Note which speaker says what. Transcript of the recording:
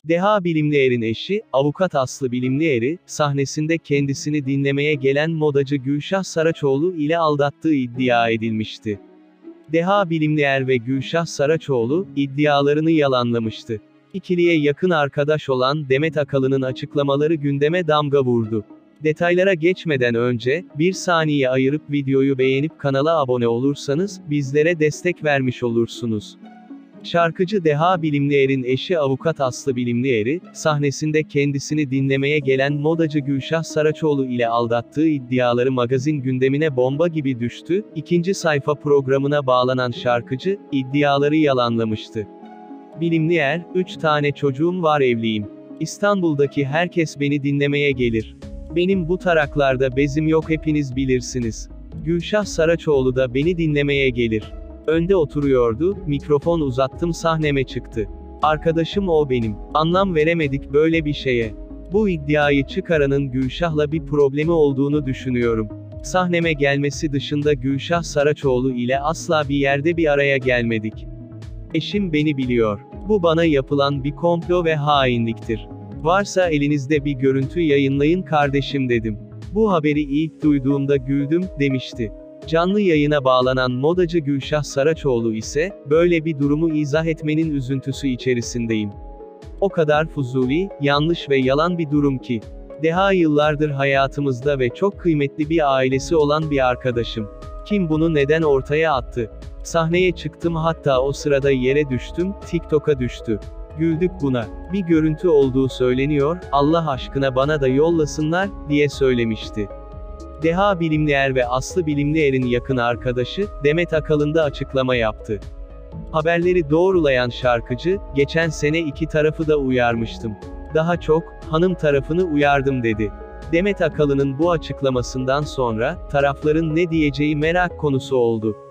Speaker 1: Deha Bilimlier'in eşi, avukat Aslı Bilimlier'i, sahnesinde kendisini dinlemeye gelen modacı Gülşah Saraçoğlu ile aldattığı iddia edilmişti. Deha Bilimlier ve Gülşah Saraçoğlu, iddialarını yalanlamıştı. İkiliye yakın arkadaş olan Demet Akalın'ın açıklamaları gündeme damga vurdu. Detaylara geçmeden önce, bir saniye ayırıp videoyu beğenip kanala abone olursanız, bizlere destek vermiş olursunuz. Şarkıcı Deha Bilimlier'in eşi avukat Aslı Bilimlier'i, sahnesinde kendisini dinlemeye gelen modacı Gülşah Saraçoğlu ile aldattığı iddiaları magazin gündemine bomba gibi düştü. İkinci sayfa programına bağlanan şarkıcı, iddiaları yalanlamıştı. Bilimlier, 3 tane çocuğum var, evliyim. İstanbul'daki herkes beni dinlemeye gelir. Benim bu taraklarda bezim yok, hepiniz bilirsiniz. Gülşah Saraçoğlu da beni dinlemeye gelir. Önde oturuyordu, mikrofon uzattım, sahneme çıktı. Arkadaşım o benim. Anlam veremedik böyle bir şeye. Bu iddiayı çıkaranın Gülşah'la bir problemi olduğunu düşünüyorum. Sahneme gelmesi dışında Gülşah Saraçoğlu ile asla bir yerde bir araya gelmedik. Eşim beni biliyor. Bu bana yapılan bir komplo ve hainliktir. Varsa elinizde bir görüntü yayınlayın kardeşim dedim. Bu haberi ilk duyduğumda güldüm, demişti. Canlı yayına bağlanan modacı Gülşah Saraçoğlu ise, böyle bir durumu izah etmenin üzüntüsü içerisindeyim. O kadar fuzuli, yanlış ve yalan bir durum ki. Deha yıllardır hayatımızda ve çok kıymetli bir ailesi olan bir arkadaşım. Kim bunu neden ortaya attı? Sahneye çıktım, hatta o sırada yere düştüm, TikTok'a düştü. Güldük buna. Bir görüntü olduğu söyleniyor, Allah aşkına bana da yollasınlar, diye söylemişti. Deha Bilimlier ve Aslı Bilimlier'in yakın arkadaşı, Demet Akalın da açıklama yaptı. Haberleri doğrulayan şarkıcı, geçen sene iki tarafı da uyarmıştım. Daha çok, hanım tarafını uyardım dedi. Demet Akalın'ın bu açıklamasından sonra, tarafların ne diyeceği merak konusu oldu.